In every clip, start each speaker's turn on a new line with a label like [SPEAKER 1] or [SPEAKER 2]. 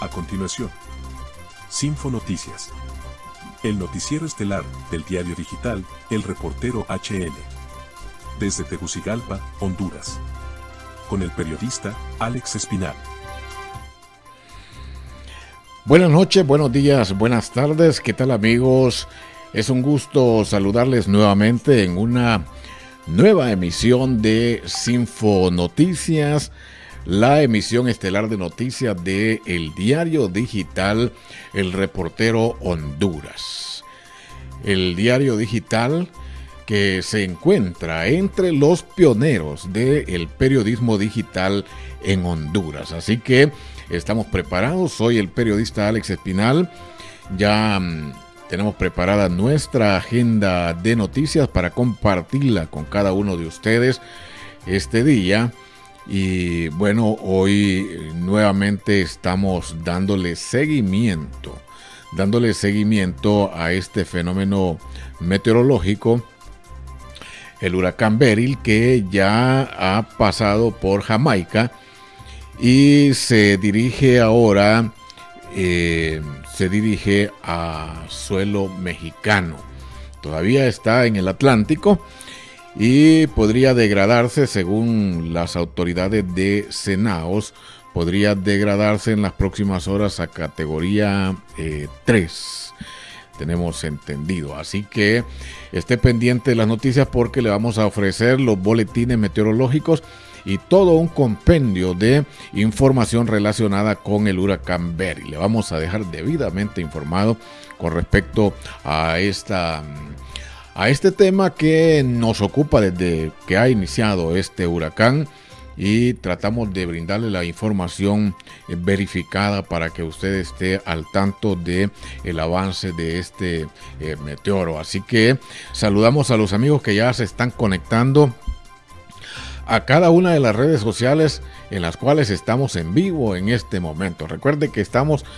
[SPEAKER 1] A continuación, Sinfo Noticias. El noticiero estelar del diario digital El Reportero HN. Desde Tegucigalpa, Honduras. Con el periodista Alex Espinal.
[SPEAKER 2] Buenas noches, buenos días, buenas tardes. ¿Qué tal, amigos? Es un gusto saludarles nuevamente en una nueva emisión de Sinfo Noticias, la emisión estelar de noticias de el diario digital El Reportero Honduras. El diario digital que se encuentra entre los pioneros del periodismo digital en Honduras. Así que estamos preparados. Soy el periodista Alex Espinal. Ya tenemos preparada nuestra agenda de noticias para compartirla con cada uno de ustedes este día. Y bueno, hoy nuevamente estamos dándole seguimiento a este fenómeno meteorológico, el huracán Beryl, que ya ha pasado por Jamaica y se dirige ahora a suelo mexicano. Todavía está en el Atlántico y podría degradarse, según las autoridades de Cenaos, podría degradarse en las próximas horas a categoría 3. Tenemos entendido. Así que esté pendiente de las noticias porque le vamos a ofrecer los boletines meteorológicos y todo un compendio de información relacionada con el huracán Beryl. Le vamos a dejar debidamente informado con respecto a este tema que nos ocupa desde que ha iniciado este huracán, y tratamos de brindarle la información verificada para que usted esté al tanto de el avance de este meteoro. Así que saludamos a los amigos que ya se están conectando a cada una de las redes sociales en las cuales estamos en vivo en este momento. Recuerde que estamos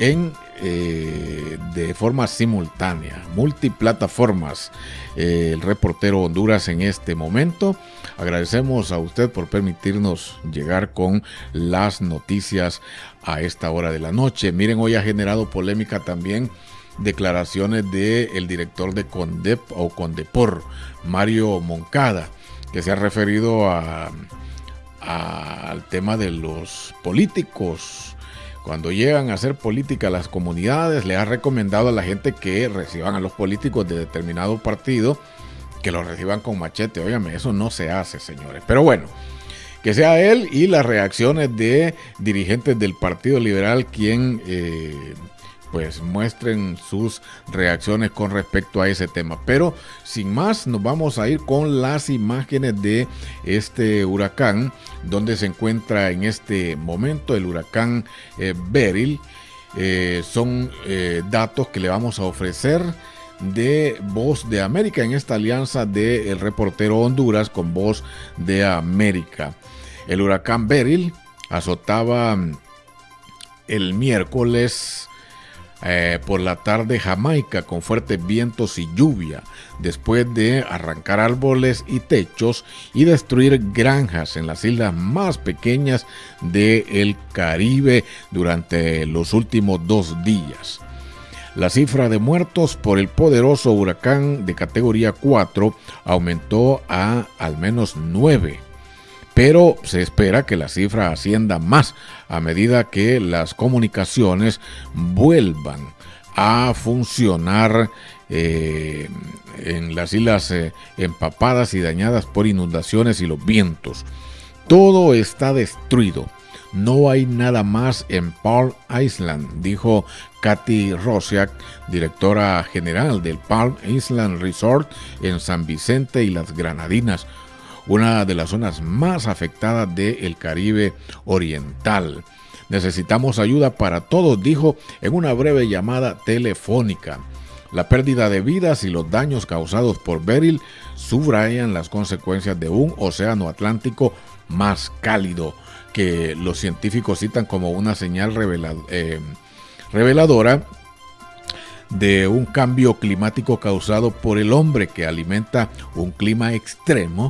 [SPEAKER 2] de forma simultánea, multiplataformas, el Reportero Honduras en este momento. Agradecemos a usted por permitirnos llegar con las noticias a esta hora de la noche. Miren, hoy ha generado polémica también declaraciones del director de CONDEP o CONDEPOR, Mario Moncada, que se ha referido al tema de los políticos. Cuando llegan a hacer política a las comunidades, le ha recomendado a la gente que reciban a los políticos de determinado partido, que los reciban con machete. Óigame, eso no se hace, señores. Pero bueno, que sea él y las reacciones de dirigentes del Partido Liberal quien pues muestren sus reacciones con respecto a ese tema. Pero sin más, nos vamos a ir con las imágenes de este huracán, donde se encuentra en este momento el huracán Beryl. Son datos que le vamos a ofrecer de Voz de América en esta alianza de El Reportero Honduras con Voz de América. El huracán Beryl azotaba el miércoles por la tarde Jamaica con fuertes vientos y lluvia, después de arrancar árboles y techos y destruir granjas en las islas más pequeñas del Caribe durante los últimos 2 días. La cifra de muertos por el poderoso huracán de categoría 4 aumentó a al menos 9. Pero se espera que la cifra ascienda más a medida que las comunicaciones vuelvan a funcionar en las islas empapadas y dañadas por inundaciones y los vientos. Todo está destruido. No hay nada más en Palm Island, dijo Katy Rosiak, directora general del Palm Island Resort en San Vicente y las Granadinas, una de las zonas más afectadas del Caribe Oriental. Necesitamos ayuda para todos, dijo en una breve llamada telefónica. La pérdida de vidas y los daños causados por Beryl subrayan las consecuencias de un océano Atlántico más cálido, que los científicos citan como una señal reveladora de un cambio climático causado por el hombre que alimenta un clima extremo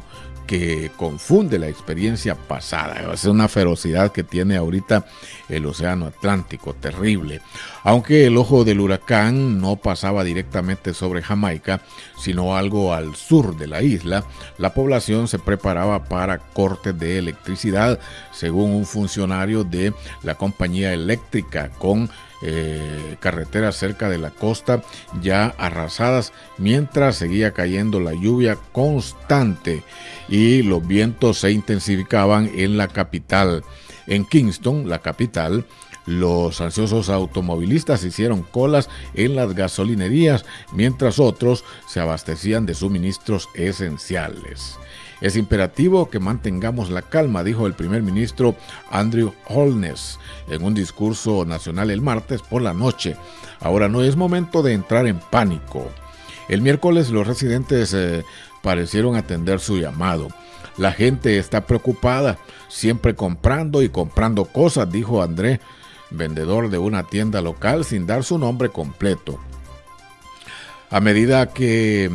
[SPEAKER 2] que confunde la experiencia pasada. Es una ferocidad que tiene ahorita el océano Atlántico, terrible. Aunque el ojo del huracán no pasaba directamente sobre Jamaica, sino algo al sur de la isla, la población se preparaba para cortes de electricidad, según un funcionario de la compañía eléctrica, con carreteras cerca de la costa ya arrasadas, mientras seguía cayendo la lluvia constante y los vientos se intensificaban en la capital. En Kingston, la capital, los ansiosos automovilistas hicieron colas en las gasolinerías, mientras otros se abastecían de suministros esenciales. Es imperativo que mantengamos la calma, dijo el primer ministro Andrew Holness en un discurso nacional el martes por la noche. Ahora no es momento de entrar en pánico. El miércoles los residentes parecieron atender su llamado. La gente está preocupada, siempre comprando y comprando cosas, dijo André, vendedor de una tienda local, sin dar su nombre completo. A medida que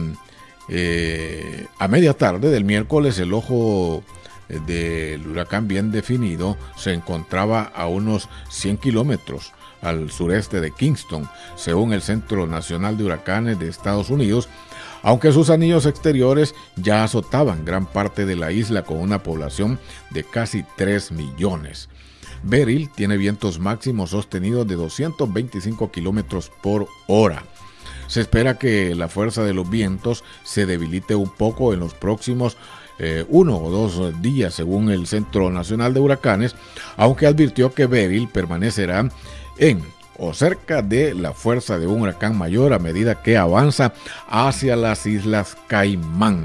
[SPEAKER 2] a media tarde del miércoles, el ojo del huracán bien definido se encontraba a unos 100 kilómetros al sureste de Kingston, según el Centro Nacional de Huracanes de Estados Unidos, aunque sus anillos exteriores ya azotaban gran parte de la isla con una población de casi 3 millones. Beryl tiene vientos máximos sostenidos de 225 kilómetros por hora. Se espera que la fuerza de los vientos se debilite un poco en los próximos 1 o 2 días, según el Centro Nacional de Huracanes, aunque advirtió que Beryl permanecerá en o cerca de la fuerza de un huracán mayor a medida que avanza hacia las Islas Caimán.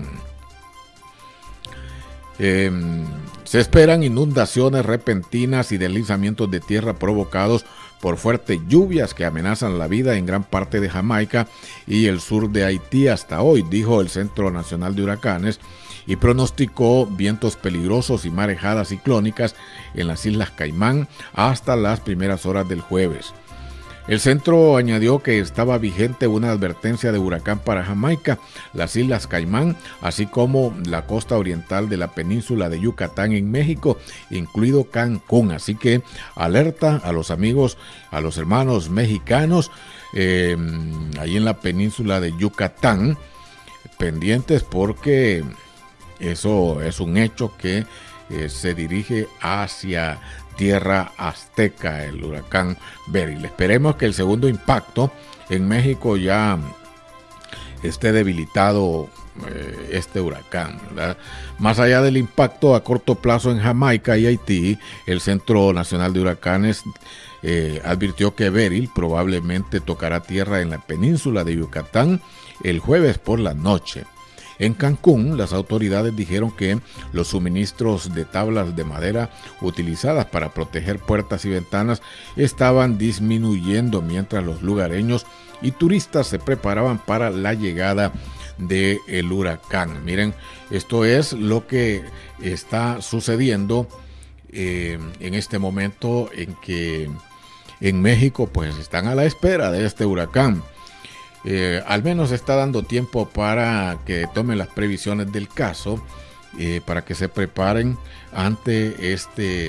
[SPEAKER 2] Se esperan inundaciones repentinas y deslizamientos de tierra provocados por fuertes lluvias que amenazan la vida en gran parte de Jamaica y el sur de Haití hasta hoy, dijo el Centro Nacional de Huracanes, y pronosticó vientos peligrosos y marejadas ciclónicas en las Islas Caimán hasta las primeras horas del jueves. El centro añadió que estaba vigente una advertencia de huracán para Jamaica, las Islas Caimán, así como la costa oriental de la península de Yucatán en México, incluido Cancún. Así que alerta a los amigos, a los hermanos mexicanos, ahí en la península de Yucatán, pendientes porque eso es un hecho que se dirige hacia tierra azteca, el huracán Beryl. Esperemos que el segundo impacto en México ya esté debilitado este huracán, ¿verdad? Más allá del impacto a corto plazo en Jamaica y Haití, el Centro Nacional de Huracanes advirtió que Beryl probablemente tocará tierra en la península de Yucatán el jueves por la noche. En Cancún, las autoridades dijeron que los suministros de tablas de madera utilizadas para proteger puertas y ventanas estaban disminuyendo mientras los lugareños y turistas se preparaban para la llegada del huracán. Miren, esto es lo que está sucediendo en este momento en que en México pues están a la espera de este huracán. Al menos está dando tiempo para que tomen las previsiones del caso, para que se preparen ante este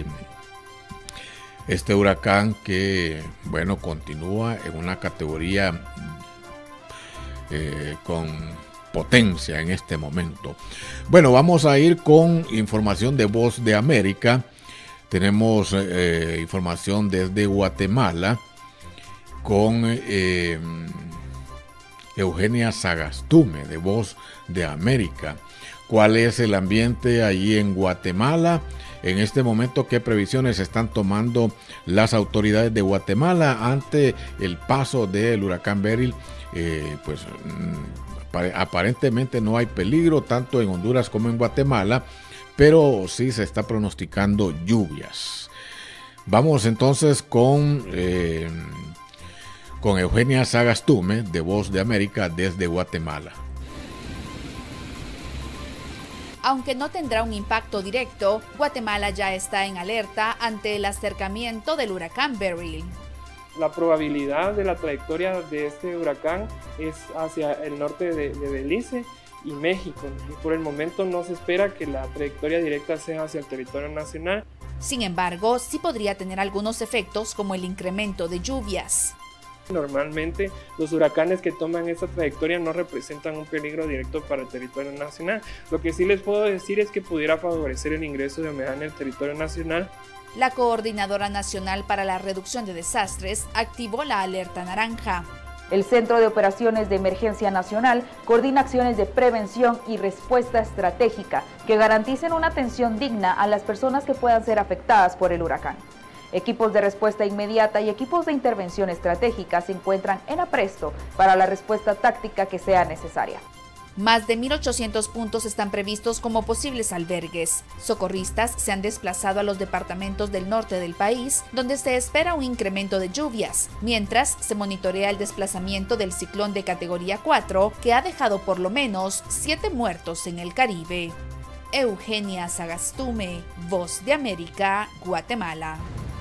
[SPEAKER 2] huracán que, bueno, continúa en una categoría con potencia en este momento. Bueno, vamos a ir con información de Voz de América. Tenemos información desde Guatemala con Eugenia Sagastume, de Voz de América. ¿Cuál es el ambiente allí en Guatemala? En este momento, ¿qué previsiones están tomando las autoridades de Guatemala ante el paso del huracán Beryl? Pues aparentemente no hay peligro tanto en Honduras como en Guatemala, pero sí se está pronosticando lluvias. Vamos entonces con Eugenia Sagastume, de Voz de América, desde Guatemala.
[SPEAKER 3] Aunque no tendrá un impacto directo, Guatemala ya está en alerta ante el acercamiento del huracán Beryl.
[SPEAKER 4] La probabilidad de la trayectoria de este huracán es hacia el norte de Belice y México. Y por el momento no se espera que la trayectoria directa sea hacia el territorio nacional.
[SPEAKER 3] Sin embargo, sí podría tener algunos efectos como el incremento de lluvias.
[SPEAKER 4] Normalmente los huracanes que toman esta trayectoria no representan un peligro directo para el territorio nacional. Lo que sí les puedo decir es que pudiera favorecer el ingreso de humedad en el territorio nacional.
[SPEAKER 3] La Coordinadora Nacional para la Reducción de Desastres activó la alerta naranja.
[SPEAKER 5] El Centro de Operaciones de Emergencia Nacional coordina acciones de prevención y respuesta estratégica que garanticen una atención digna a las personas que puedan ser afectadas por el huracán. Equipos de respuesta inmediata y equipos de intervención estratégica se encuentran en apresto para la respuesta táctica que sea necesaria.
[SPEAKER 3] Más de 1.800 puntos están previstos como posibles albergues. Socorristas se han desplazado a los departamentos del norte del país, donde se espera un incremento de lluvias, mientras se monitorea el desplazamiento del ciclón de categoría 4, que ha dejado por lo menos 7 muertos en el Caribe. Eugenia Sagastume, Voz de América, Guatemala.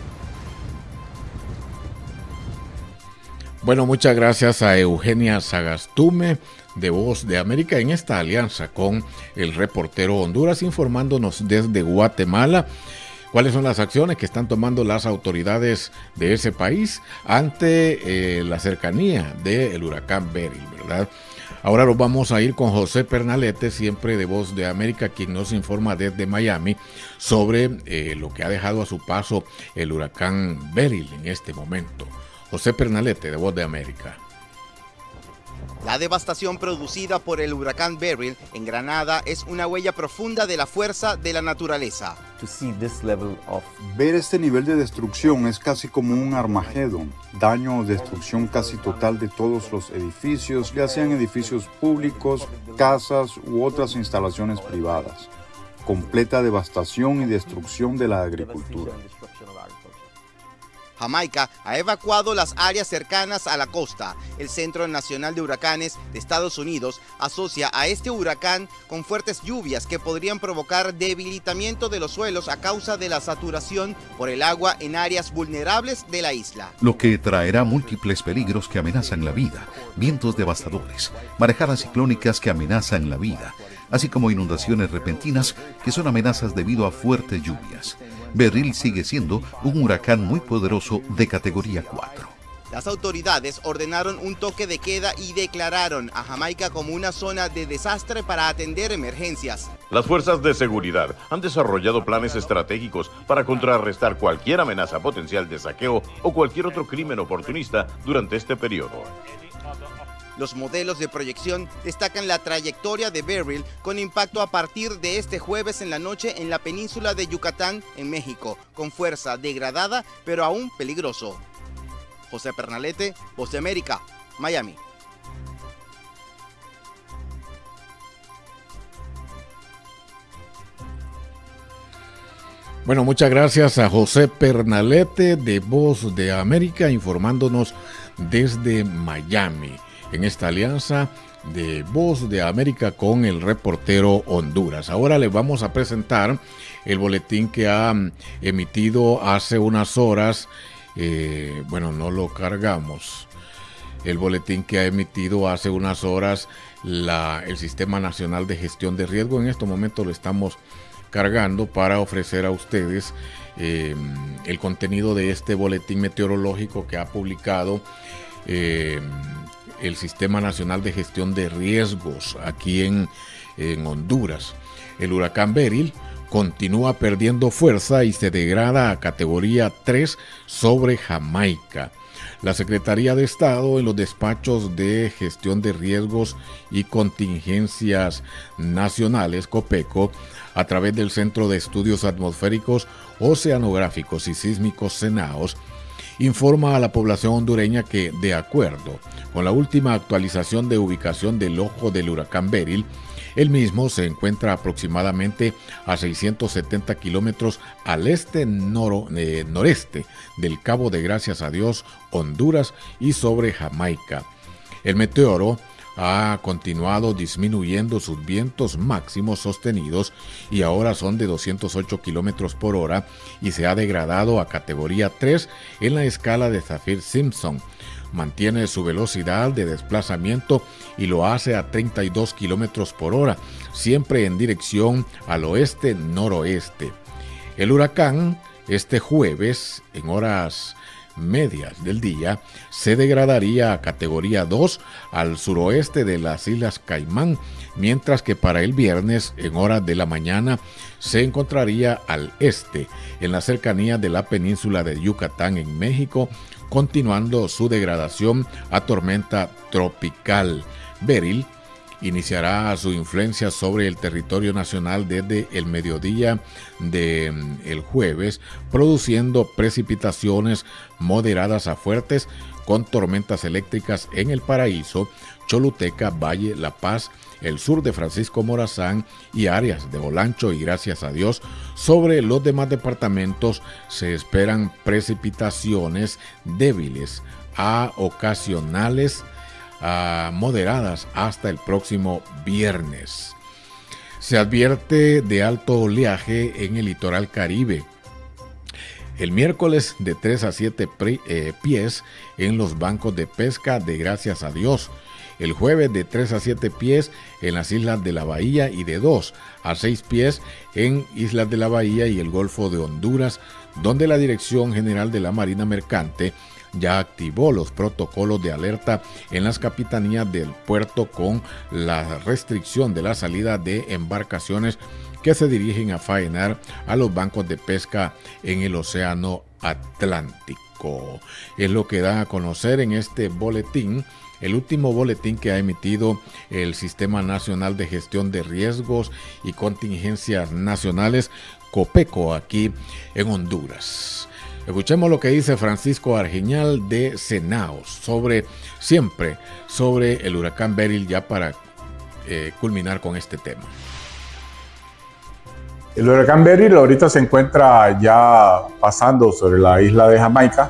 [SPEAKER 2] Bueno, muchas gracias a Eugenia Sagastume de Voz de América en esta alianza con el reportero Honduras, informándonos desde Guatemala cuáles son las acciones que están tomando las autoridades de ese país ante la cercanía del huracán Beryl, ¿verdad? Ahora nos vamos a ir con José Pernalete, siempre de Voz de América, quien nos informa desde Miami sobre lo que ha dejado a su paso el huracán Beryl en este momento. José Pernalete, de Voz de América.
[SPEAKER 6] La devastación producida por el huracán Beryl en Granada es una huella profunda de la fuerza de la naturaleza.
[SPEAKER 7] Ver este nivel de destrucción es casi como un Armagedón. Daño o destrucción casi total de todos los edificios, ya sean edificios públicos, casas u otras instalaciones privadas. Completa devastación y destrucción de la agricultura.
[SPEAKER 6] Jamaica ha evacuado las áreas cercanas a la costa. El Centro Nacional de Huracanes de Estados Unidos asocia a este huracán con fuertes lluvias que podrían provocar debilitamiento de los suelos a causa de la saturación por el agua en áreas vulnerables de la isla.
[SPEAKER 8] Lo que traerá múltiples peligros que amenazan la vida, vientos devastadores, marejadas ciclónicas que amenazan la vida, así como inundaciones repentinas que son amenazas debido a fuertes lluvias. Beryl sigue siendo un huracán muy poderoso de categoría 4.
[SPEAKER 6] Las autoridades ordenaron un toque de queda y declararon a Jamaica como una zona de desastre para atender emergencias.
[SPEAKER 9] Las fuerzas de seguridad han desarrollado planes estratégicos para contrarrestar cualquier amenaza potencial de saqueo o cualquier otro crimen oportunista durante este periodo.
[SPEAKER 6] Los modelos de proyección destacan la trayectoria de Beryl con impacto a partir de este jueves en la noche en la península de Yucatán, en México, con fuerza degradada pero aún peligroso. José Pernalete, Voz de América, Miami.
[SPEAKER 2] Bueno, muchas gracias a José Pernalete de Voz de América, informándonos desde Miami, en esta alianza de Voz de América con el reportero Honduras. Ahora les vamos a presentar el boletín que ha emitido hace unas horas, no lo cargamos, el boletín que ha emitido hace unas horas el Sistema Nacional de Gestión de Riesgo. En este momento lo estamos cargando para ofrecer a ustedes el contenido de este boletín meteorológico que ha publicado el Sistema Nacional de Gestión de Riesgos aquí en Honduras. El huracán Beryl continúa perdiendo fuerza y se degrada a categoría 3 sobre Jamaica. La Secretaría de Estado, en los despachos de gestión de riesgos y contingencias nacionales, COPECO, a través del Centro de Estudios Atmosféricos, Oceanográficos y Sísmicos, CENAOS, informa a la población hondureña que, de acuerdo con la última actualización de ubicación del ojo del huracán Beryl, el mismo se encuentra aproximadamente a 670 kilómetros al este-noreste del Cabo de Gracias a Dios, Honduras, y sobre Jamaica. El meteoro ha continuado disminuyendo sus vientos máximos sostenidos y ahora son de 208 kilómetros por hora y se ha degradado a categoría 3 en la escala de Saffir-Simpson. mantiene su velocidad de desplazamiento y lo hace a 32 kilómetros por hora, siempre en dirección al oeste-noroeste. El huracán, este jueves, en horas medias del día, se degradaría a categoría 2 al suroeste de las Islas Caimán, mientras que para el viernes, en horas de la mañana, se encontraría al este, en la cercanía de la península de Yucatán en México, continuando su degradación a tormenta tropical. Beryl iniciará su influencia sobre el territorio nacional desde el mediodía del jueves, produciendo precipitaciones moderadas a fuertes con tormentas eléctricas en El Paraíso, Choluteca, Valle, La Paz, el sur de Francisco Morazán y áreas de Olancho y Gracias a Dios. Sobre los demás departamentos se esperan precipitaciones débiles a ocasionales moderadas hasta el próximo viernes. Se advierte de alto oleaje en el litoral Caribe. El miércoles de 3 a 7 pies en los bancos de pesca de Gracias a Dios. El jueves de 3 a 7 pies en las Islas de la Bahía y de 2 a 6 pies en Islas de la Bahía y el Golfo de Honduras, donde la Dirección General de la Marina Mercante ya activó los protocolos de alerta en las capitanías del puerto con la restricción de la salida de embarcaciones que se dirigen a faenar a los bancos de pesca en el Océano Atlántico. Es lo que da a conocer en este boletín, el último boletín que ha emitido el Sistema Nacional de Gestión de Riesgos y Contingencias Nacionales, COPECO, aquí en Honduras. Escuchemos lo que dice Francisco Argeñal de Cenaos sobre el huracán Beryl, ya para culminar con este tema.
[SPEAKER 10] El huracán Beryl ahorita se encuentra ya pasando sobre la isla de Jamaica,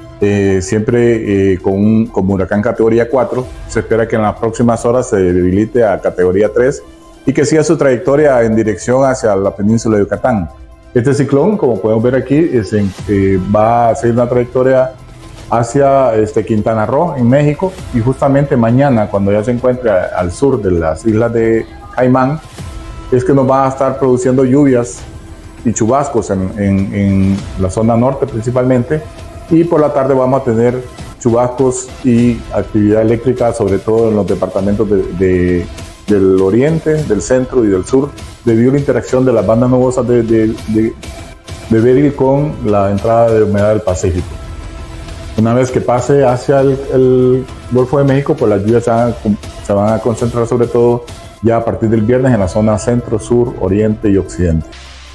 [SPEAKER 10] como huracán categoría 4. Se espera que en las próximas horas se debilite a categoría 3 y que siga su trayectoria en dirección hacia la península de Yucatán. Este ciclón, como podemos ver aquí, va a seguir una trayectoria hacia Quintana Roo, en México, y justamente mañana, cuando ya se encuentre al sur de las islas de Caimán, es que nos va a estar produciendo lluvias y chubascos en la zona norte principalmente, y por la tarde vamos a tener chubascos y actividad eléctrica, sobre todo en los departamentos del oriente, del centro y del sur, debido a la interacción de las bandas nubosas de Beryl con la entrada de humedad del Pacífico. Una vez que pase hacia el Golfo de México, pues las lluvias se van a concentrar sobre todo ya a partir del viernes en la zona centro, sur, oriente y occidente.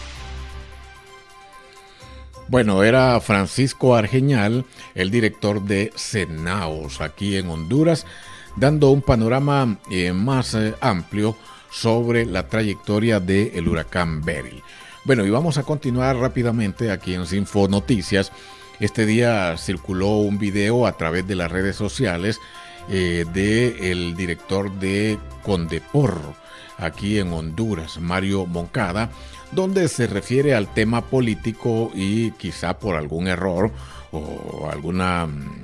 [SPEAKER 2] Bueno, era Francisco Argeñal, el director de Cenaos, aquí en Honduras, dando un panorama más amplio sobre la trayectoria del huracán Beryl. Bueno, y vamos a continuar rápidamente aquí en Sinfo Noticias. Este día circuló un video a través de las redes sociales del director de Condeporro, aquí en Honduras, Mario Moncada, donde se refiere al tema político y quizá por algún error o alguna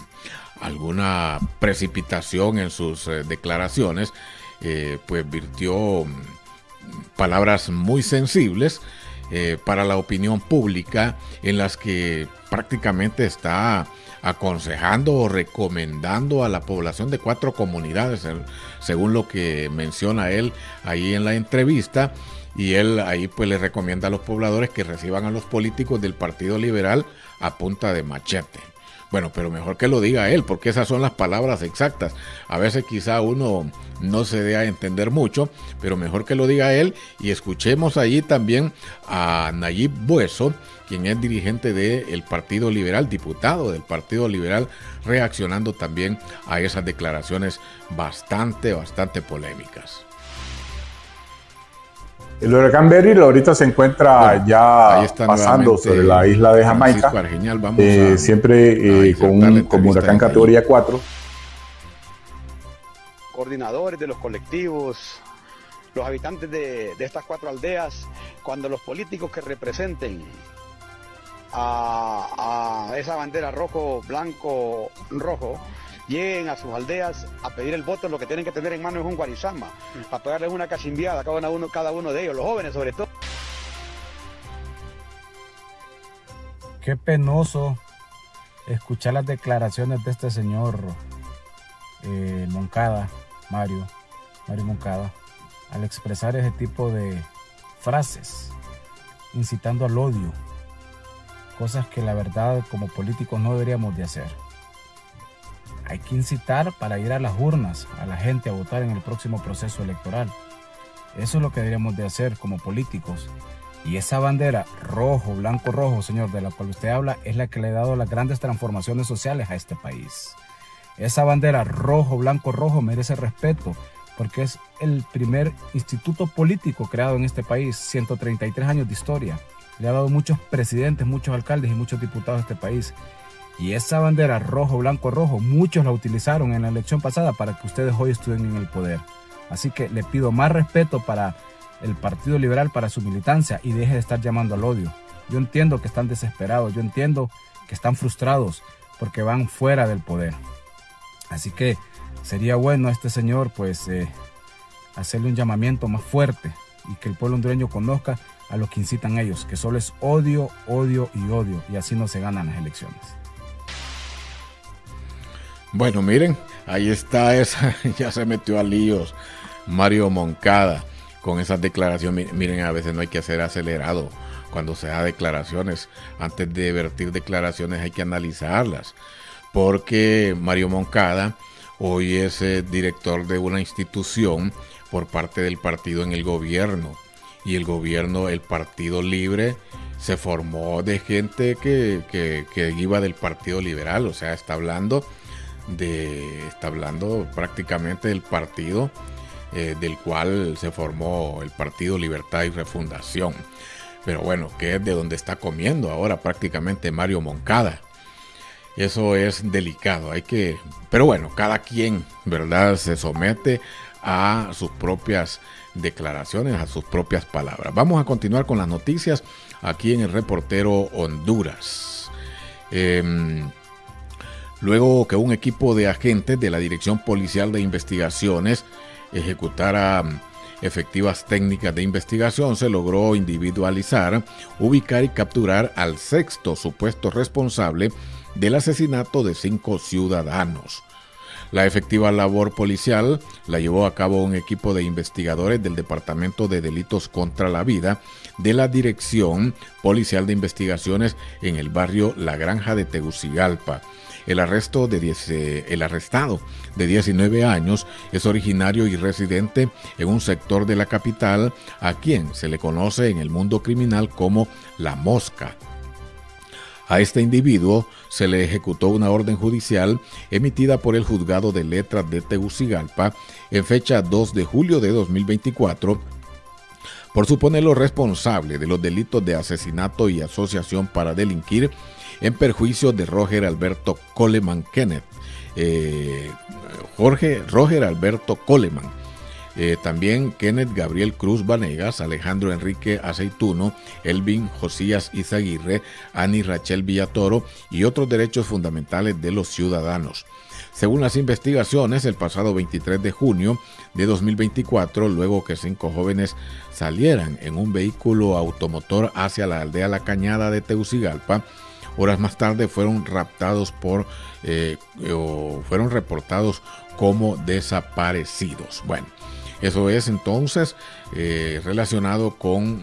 [SPEAKER 2] precipitación en sus declaraciones, pues virtió palabras muy sensibles para la opinión pública, en las que prácticamente está aconsejando o recomendando a la población de 4 comunidades, según lo que menciona él ahí en la entrevista, y él ahí pues le recomienda a los pobladores que reciban a los políticos del Partido Liberal a punta de machete. Bueno, pero mejor que lo diga él, porque esas son las palabras exactas. A veces quizá uno no se dé a entender mucho, pero mejor que lo diga él. Y escuchemos allí también a Nayib Bueso, quien es dirigente del Partido Liberal, diputado del Partido Liberal, reaccionando también a esas declaraciones bastante polémicas.
[SPEAKER 10] El huracán Beryl ahorita se encuentra ya pasando sobre la isla de Jamaica,
[SPEAKER 2] Argeñal,
[SPEAKER 10] como huracán categoría 4.
[SPEAKER 11] Coordinadores de los colectivos, los habitantes de estas 4 aldeas, cuando los políticos que representen a esa bandera rojo, blanco, rojo, lleguen a sus aldeas a pedir el voto, lo que tienen que tener en mano es un guarizama, para pegarles una cachimbiada a cada uno de ellos, los jóvenes sobre todo.
[SPEAKER 12] Qué penoso escuchar las declaraciones de este señor Moncada, Mario Moncada, al expresar ese tipo de frases, incitando al odio, cosas que la verdad como políticos no deberíamos de hacer. Hay que incitar para ir a las urnas, a la gente a votar en el próximo proceso electoral. Eso es lo que deberíamos de hacer como políticos. Y esa bandera rojo, blanco, rojo, señor, de la cual usted habla, es la que le ha dado las grandes transformaciones sociales a este país. Esa bandera rojo, blanco, rojo merece respeto, porque es el primer instituto político creado en este país, 133 años de historia. Le ha dado muchos presidentes, muchos alcaldes y muchos diputados a este país. Y esa bandera rojo, blanco, rojo, muchos la utilizaron en la elección pasada para que ustedes hoy estén en el poder. Así que le pido más respeto para el Partido Liberal, para su militancia, y deje de estar llamando al odio. Yo entiendo que están desesperados, yo entiendo que están frustrados porque van fuera del poder. Así que sería bueno a este señor pues hacerle un llamamiento más fuerte y que el pueblo hondureño conozca a lo que incitan ellos, que solo es odio, odio y odio, y así no se ganan las elecciones.
[SPEAKER 2] Bueno, miren, ahí está esa, ya se metió a líos Mario Moncada con esas declaraciones. Miren, a veces no hay que ser acelerado cuando se da declaraciones. Antes de vertir declaraciones hay que analizarlas, porque Mario Moncada hoy es director de una institución por parte del partido en el gobierno, y el gobierno, el Partido Libre, se formó de gente que iba del Partido Liberal. O sea, está hablando prácticamente del partido del cual se formó el Partido Libertad y Refundación. Pero bueno, que es de donde está comiendo ahora prácticamente Mario Moncada. Eso es delicado, pero bueno, cada quien, ¿verdad?, se somete a sus propias declaraciones, a sus propias palabras. Vamos a continuar con las noticias aquí en el Reportero Honduras. Luego que un equipo de agentes de la Dirección Policial de Investigaciones ejecutara efectivas técnicas de investigación, se logró individualizar, ubicar y capturar al sexto supuesto responsable del asesinato de 5 ciudadanos. La efectiva labor policial la llevó a cabo un equipo de investigadores del Departamento de Delitos contra la Vida de la Dirección Policial de Investigaciones en el barrio La Granja de Tegucigalpa. El arrestado de 19 años es originario y residente en un sector de la capital, a quien se le conoce en el mundo criminal como La Mosca. A este individuo se le ejecutó una orden judicial emitida por el Juzgado de Letras de Tegucigalpa en fecha 2 de julio de 2024 por suponerlo responsable de los delitos de asesinato y asociación para delinquir en perjuicio de Roger Alberto Coleman Kenneth. Roger Alberto Coleman. También Kenneth Gabriel Cruz Vanegas, Alejandro Enrique Aceituno, Elvin Josías Izaguirre, Ani Rachel Villatoro y otros derechos fundamentales de los ciudadanos. Según las investigaciones, el pasado 23 de junio de 2024, luego que 5 jóvenes salieran en un vehículo automotor hacia la aldea La Cañada de Tegucigalpa, horas más tarde fueron raptados fueron reportados como desaparecidos. Bueno, eso es entonces relacionado con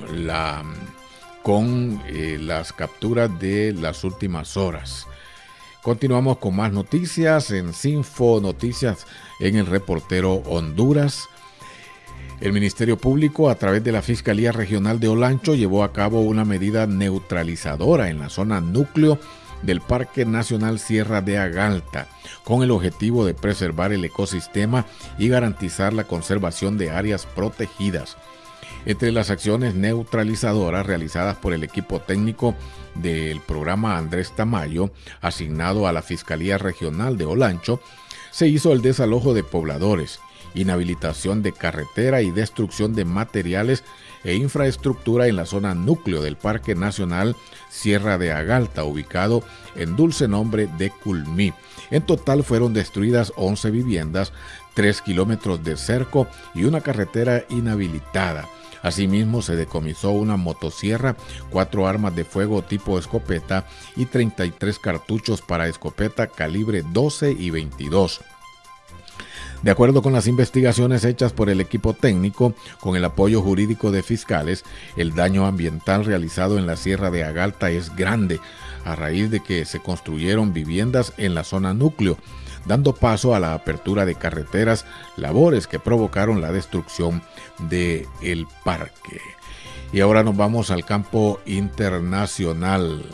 [SPEAKER 2] las capturas de las últimas horas. Continuamos con más noticias en Sinfo Noticias en el Reportero Honduras. El Ministerio Público, a través de la Fiscalía Regional de Olancho, llevó a cabo una medida neutralizadora en la zona núcleo del Parque Nacional Sierra de Agalta, con el objetivo de preservar el ecosistema y garantizar la conservación de áreas protegidas. Entre las acciones neutralizadoras realizadas por el equipo técnico del programa Andrés Tamayo, asignado a la Fiscalía Regional de Olancho, se hizo el desalojo de pobladores inhabilitación de carretera y destrucción de materiales e infraestructura en la zona núcleo del Parque Nacional Sierra de Agalta, ubicado en dulce nombre de Culmí. En total fueron destruidas 11 viviendas, 3 kilómetros de cerco y una carretera inhabilitada. Asimismo, se decomisó una motosierra, 4 armas de fuego tipo escopeta y 33 cartuchos para escopeta calibre 12 y 22. De acuerdo con las investigaciones hechas por el equipo técnico, con el apoyo jurídico de fiscales, el daño ambiental realizado en la Sierra de Agalta es grande, a raíz de que se construyeron viviendas en la zona núcleo, dando paso a la apertura de carreteras, labores que provocaron la destrucción del parque. Y ahora nos vamos al campo internacional.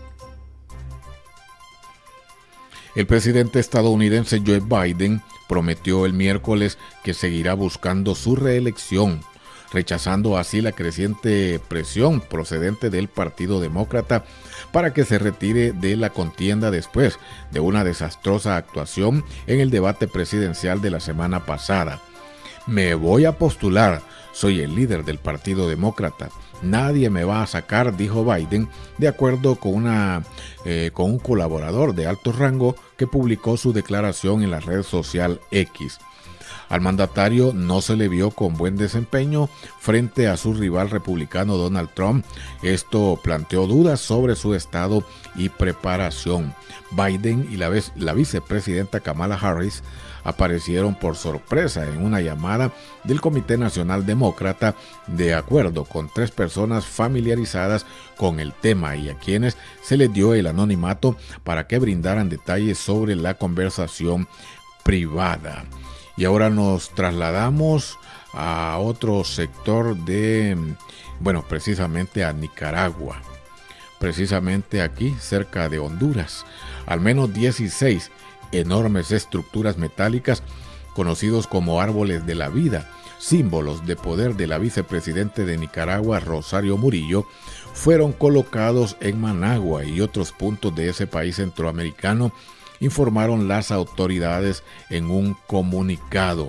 [SPEAKER 2] El presidente estadounidense Joe Biden prometió el miércoles que seguirá buscando su reelección, rechazando así la creciente presión procedente del Partido Demócrata para que se retire de la contienda después de una desastrosa actuación en el debate presidencial de la semana pasada. Me voy a postular, soy el líder del Partido Demócrata. Nadie me va a sacar, dijo Biden, de acuerdo con un colaborador de alto rango que publicó su declaración en la red social X. Al mandatario no se le vio con buen desempeño frente a su rival republicano Donald Trump. Esto planteó dudas sobre su estado y preparación. Biden y la vicepresidenta Kamala Harris aparecieron por sorpresa en una llamada del Comité Nacional Demócrata, de acuerdo con 3 personas familiarizadas con el tema y a quienes se les dio el anonimato para que brindaran detalles sobre la conversación privada. Y ahora nos trasladamos a otro sector precisamente a Nicaragua, precisamente aquí cerca de Honduras. Al menos 16 enormes estructuras metálicas, conocidos como árboles de la vida, símbolos de poder de la vicepresidente de Nicaragua, Rosario Murillo, fueron colocados en Managua y otros puntos de ese país centroamericano, informaron las autoridades en un comunicado.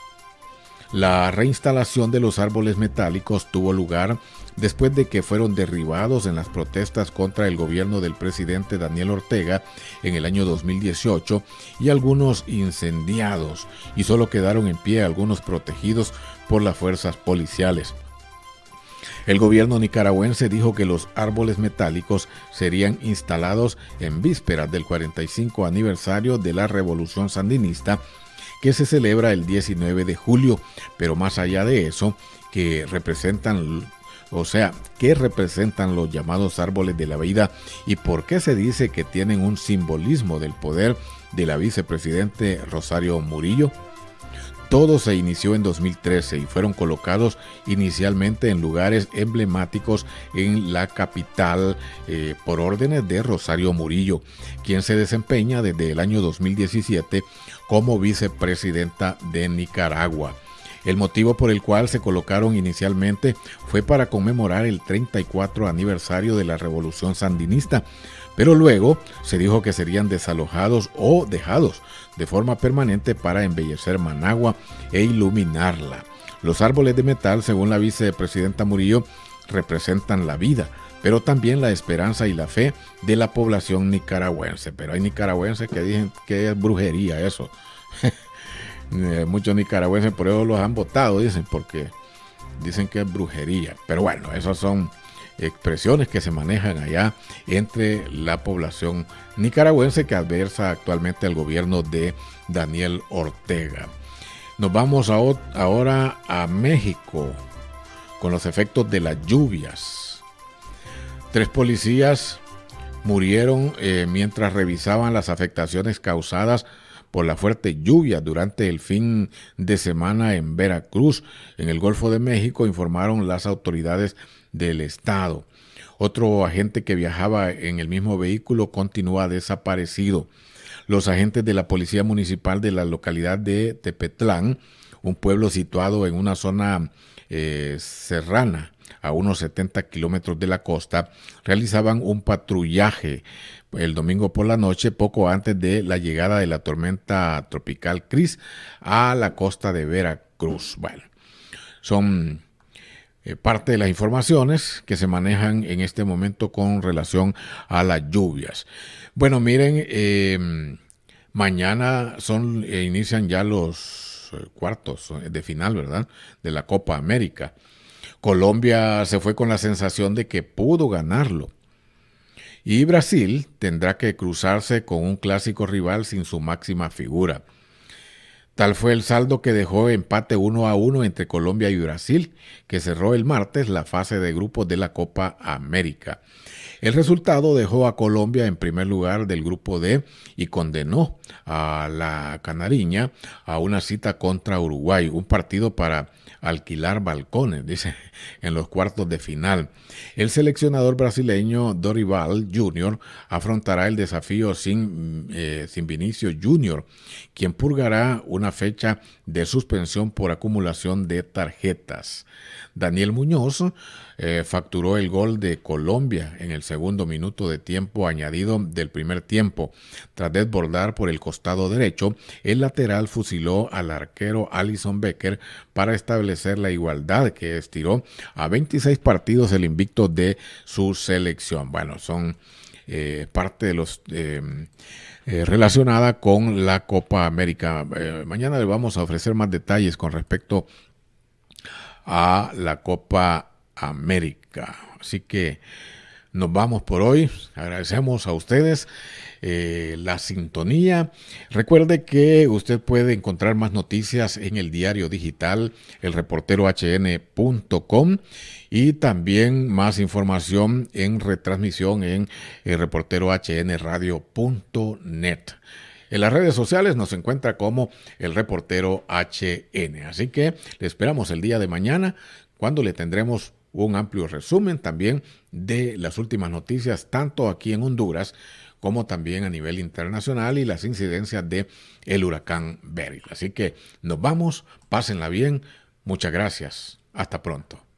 [SPEAKER 2] La reinstalación de los árboles metálicos tuvo lugar después de que fueron derribados en las protestas contra el gobierno del presidente Daniel Ortega en el año 2018 y algunos incendiados, y solo quedaron en pie algunos protegidos por las fuerzas policiales. El gobierno nicaragüense dijo que los árboles metálicos serían instalados en vísperas del 45 aniversario de la Revolución Sandinista, que se celebra el 19 de julio, pero más allá de eso, ¿qué representan los llamados árboles de la vida y por qué se dice que tienen un simbolismo del poder de la vicepresidente Rosario Murillo? Todo se inició en 2013 y fueron colocados inicialmente en lugares emblemáticos en la capital por órdenes de Rosario Murillo, quien se desempeña desde el año 2017 como vicepresidenta de Nicaragua. El motivo por el cual se colocaron inicialmente fue para conmemorar el 34 aniversario de la Revolución Sandinista, pero luego se dijo que serían desalojados o dejados de forma permanente para embellecer Managua e iluminarla. Los árboles de metal, según la vicepresidenta Murillo, representan la vida, pero también la esperanza y la fe de la población nicaragüense. Pero hay nicaragüenses que dicen que es brujería eso. Muchos nicaragüenses por eso los han votado, dicen, porque dicen que es brujería. Pero bueno, esas son expresiones que se manejan allá entre la población nicaragüense que adversa actualmente al gobierno de Daniel Ortega. Nos vamos ahora a México con los efectos de las lluvias. 3 policías murieron mientras revisaban las afectaciones causadas por la fuerte lluvia durante el fin de semana en Veracruz, en el Golfo de México, informaron las autoridades del estado. Otro agente que viajaba en el mismo vehículo continúa desaparecido. Los agentes de la Policía Municipal de la localidad de Tepetlán, un pueblo situado en una zona serrana a unos 70 kilómetros de la costa, realizaban un patrullaje el domingo por la noche, poco antes de la llegada de la tormenta tropical Chris a la costa de Veracruz. Bueno, son parte de las informaciones que se manejan en este momento con relación a las lluvias. Bueno, miren, mañana inician ya los cuartos de final, ¿verdad?, de la Copa América. Colombia se fue con la sensación de que pudo ganarlo. Y Brasil tendrá que cruzarse con un clásico rival sin su máxima figura. Tal fue el saldo que dejó empate 1-1 entre Colombia y Brasil, que cerró el martes la fase de grupos de la Copa América. El resultado dejó a Colombia en primer lugar del grupo D y condenó a la canariña a una cita contra Uruguay, un partido para alquilar balcones, dice, en los cuartos de final. El seleccionador brasileño Dorival Jr. afrontará el desafío sin Vinicius Jr., quien purgará una fecha de suspensión por acumulación de tarjetas. Daniel Muñoz facturó el gol de Colombia en el segundo minuto de tiempo añadido del primer tiempo. Tras desbordar por el costado derecho, el lateral fusiló al arquero Alisson Becker para establecer la igualdad que estiró a 26 partidos el invicto de su selección. Bueno, son parte de los relacionada con la Copa América. Mañana le vamos a ofrecer más detalles con respecto a la Copa América. Así que nos vamos por hoy. Agradecemos a ustedes la sintonía. Recuerde que usted puede encontrar más noticias en el diario digital elreporterohn.com y también más información en retransmisión en reporterohnradio.net. En las redes sociales nos encuentra como El Reportero HN. Así que le esperamos el día de mañana, cuando le tendremos un amplio resumen también de las últimas noticias, tanto aquí en Honduras como también a nivel internacional, y las incidencias de el huracán Beryl. Así que nos vamos, pásenla bien, muchas gracias, hasta pronto.